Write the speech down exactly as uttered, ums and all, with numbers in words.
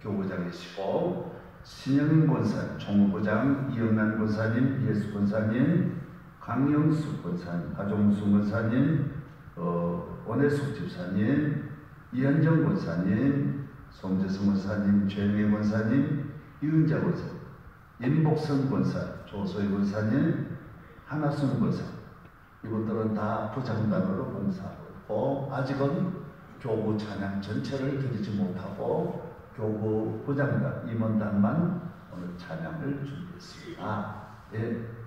교구장이시고, 신영인 권사님, 총부장, 이영란 권사님, 이예수 권사님, 강영수 권사님, 하종수 권사님, 어, 원혜숙 집사님, 이현정 권사님, 송재성 권사님, 최영애 권사님, 이은자 권사님, 임복선 권사, 조소희 권사님, 하나순 권사, 이것들은 다 부장단으로 봉사하고 있고, 아직은 교구 찬양 전체를 드리지 못하고 교구 부장단, 임원단만 오늘 찬양을 준비했습니다. 예.